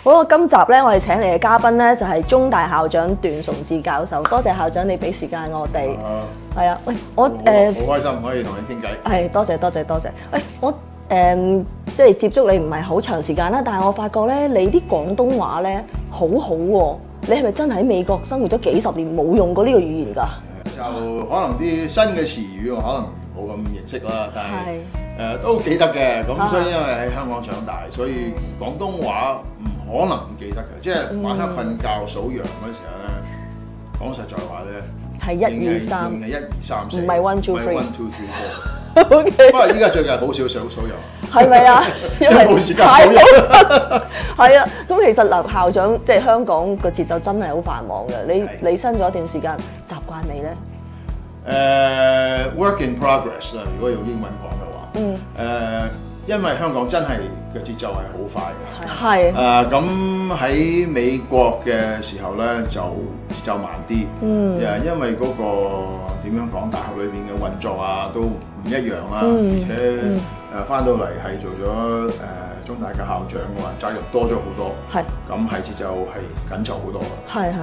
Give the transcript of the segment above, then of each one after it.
好啊，今集咧我哋請嚟嘅嘉賓咧就係中大校長段崇智教授，多謝校長你俾時間我哋。係啊，喂，我好開心可以同你傾偈。 係多謝。喂，我即係接觸你唔係好長時間啦，但係我發覺咧你啲廣東話咧好好喎，你係咪真係喺美國生活咗幾十年冇用過呢個語言㗎？ 就可能啲新嘅詞語我可能冇咁認識啦，但係都記得嘅。咁所以因為喺香港長大，所以廣東話唔可能唔記得嘅。即係晚黑瞓覺數羊嗰時候咧，講實在話咧係1、2、3， 係1、2、3、4， 唔係1、2、3。 1、2、3、4。 OK。 不過依家最近好少數羊， 係咪啊？因為冇時間數羊。 係啊，咁其實嗱，校長即係香港個節奏真係好繁忙嘅。你新咗一段時間，習慣未咧 ？Work in progress 啦，如果用英文講嘅話。因為香港真係嘅節奏係好快嘅。係。咁喺美國嘅時候咧，就節奏慢啲。因為嗰個點樣講，大學裏邊嘅運作啊都唔一樣啦。而且翻到嚟係做咗中大嘅校長嘅話，責任多咗好多。係。咁係節奏係緊湊好多嘅。係。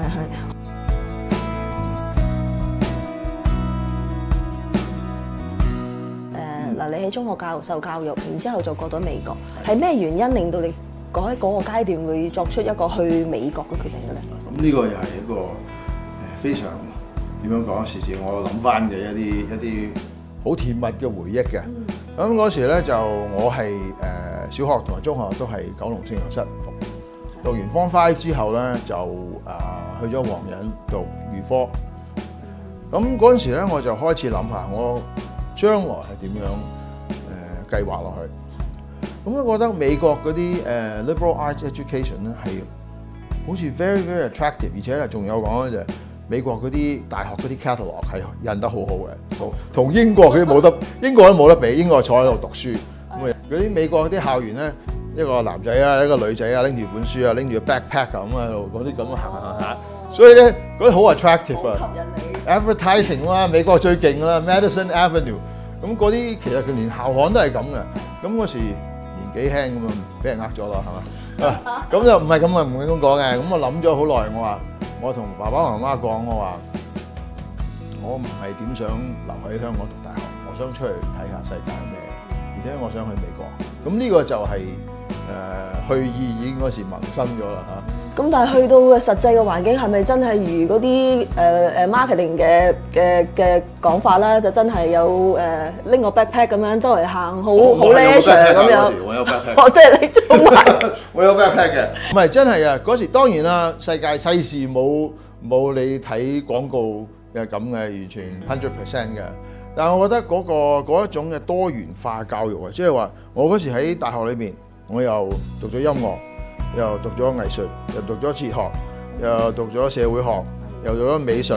嗱，你喺中學受教育，然之後就過咗美國，係咩原因令到你喺嗰個階段會作出一個去美國嘅決定嘅咧？咁呢個又係一個非常點樣講，時時我諗翻嘅一啲好甜蜜嘅回憶嘅。咁嗰時咧就我係小學同埋中學都係九龍聖約瑟讀完 Form 5之後咧就去咗黃仁讀預科。咁嗰陣時咧我就開始諗下我將來係點樣計劃落去？咁我覺得美國嗰啲liberal arts education 咧係好似 very very attractive， 而且咧仲有講咧就係美國嗰啲大學嗰啲 catalog 係印得好好嘅，同英國嗰啲冇得，英國都冇得比。英國坐喺度讀書，咁嗰啲美國嗰啲校園咧，一個男仔啊，一個女仔啊，拎住本書啊，拎住個 backpack 咁喺度，嗰啲咁行下，所以咧嗰啲好 attractive 啊，吸引你。Advertising 啦，美國最勁啦 ，Madison Avenue， 咁嗰啲其實佢連校刊都係咁嘅。咁嗰時年紀輕咁啊，俾人呃咗咯，係嘛？咁就唔係咁啊，唔會咁講嘅。咁我諗咗好耐，我同爸爸媽媽講，我話我唔係點想留喺香港讀大學，我想出去睇下世界係咩，而且我想去美國。咁呢個就係去意已經嗰時萌生咗啦嚇。咁但係去到嘅實際嘅環境係咪真係如嗰啲marketing 嘅講法啦？就真係有拎個 backpack 咁樣周圍行，好 leisure 咁樣。我有 backpack。即係你做乜？我有 backpack 嘅。唔係真係啊！嗰時當然啦，世界世事冇你睇廣告嘅咁嘅，完全 100% 嘅。但係我覺得嗰一種嘅多元化教育啊，即係話我嗰時喺大學裏面，我又讀咗音樂。又讀咗藝術，又讀咗哲學，又讀咗社會學，又讀咗美術，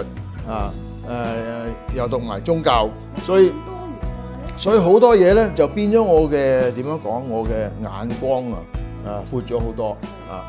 又讀埋宗教，所以好多嘢咧就變咗我嘅點樣講，我嘅眼光闊咗好多啊！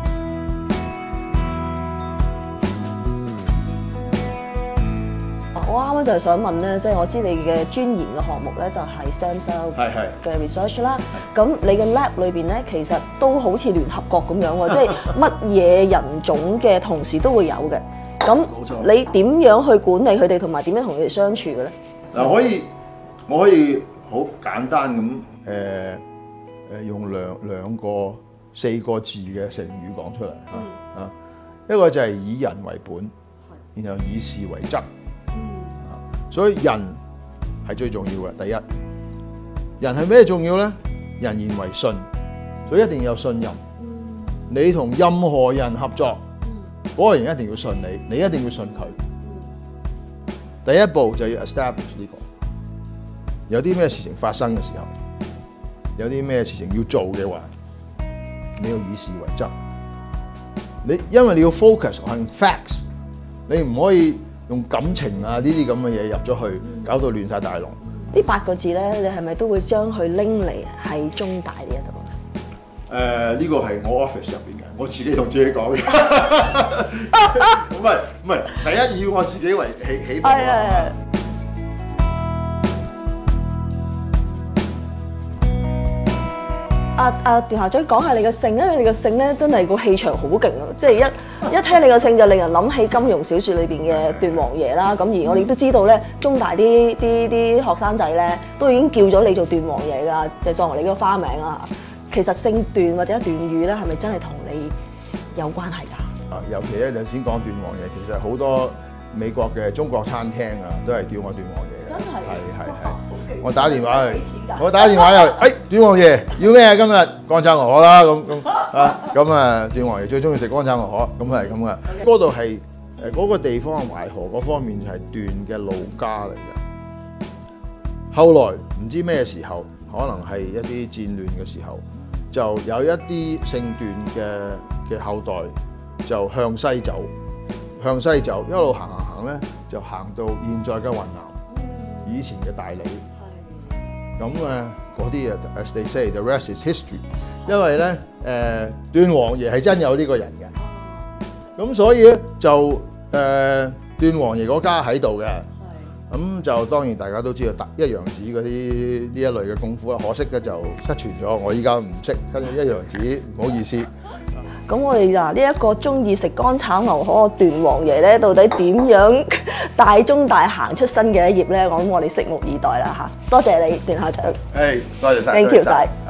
我啱啱就係想問咧，即係我知你嘅專研嘅項目咧就係 stem cell 嘅 research 啦。咁你嘅 lab 裏邊咧，其實都好似聯合國咁樣喎，即係乜嘢人種嘅同事都會有嘅。咁你點樣去管理佢哋，同埋點樣同佢哋相處嘅咧？嗱，我可以好簡單咁用兩個4個字嘅成語講出嚟啊。一個就係以人為本，然後以事為則。所以人係最重要嘅。第一，人係咩重要咧？人言為信，所以一定要有信任。你同任何人合作，嗰個人一定要信你，你一定要信佢。第一步就要 establish 呢個。有啲咩事情發生嘅時候，有啲咩事情要做嘅話，你要以事為則。因為你要 focus on facts， 你唔可以用感情啊呢啲咁嘅嘢入咗去，搞到亂晒大龍。呢8個字咧，你係咪都會將佢拎嚟喺中大呢一度咧？呢個係我 office 入邊嘅，我自己同自己講嘅。唔係，第一以我自己為起步啊。 段校長講下你嘅姓，因為你嘅姓咧真係個氣場好勁啊！即係一聽你個姓就令人諗起金庸小説裏邊嘅段王爺啦。咁而我哋都知道咧，中大啲學生仔咧都已經叫咗你做段王爺㗎，就作為你個花名啦。其實姓段或者段譽咧，係咪真係同你有關係㗎？ 尤其咧，你先講段王爺，其實好多美國嘅中國餐廳啊，都係叫我段王爺嘅。 真係係。我打電話去，段王爺要咩啊？今日乾炒牛河啦，咁段王爺最中意食乾炒牛河，咁係咁嘅。嗰度係嗰個地方淮河嗰方面係段嘅老家嚟嘅。後來唔知咩時候，可能係一啲戰亂嘅時候，就有一啲姓段嘅後代就向西走，一路行咧，就行到現在嘅雲南，以前嘅大理。咁嗰啲as they say，the rest is history。因為咧段王爺係真有呢個人嘅，咁所以咧就段王爺嗰家喺度嘅，咁就當然大家都知道一陽指嗰啲呢一類嘅功夫啦。可惜嘅就失傳咗，我依家唔識，跟住一陽指唔好意思。 咁我哋嗱呢一個中意食乾炒牛河嘅段王爺咧，到底點樣大中大行出新嘅一頁咧？我諗我哋拭目以待啦嚇！多謝你段校長， 多謝晒， thank you 晒。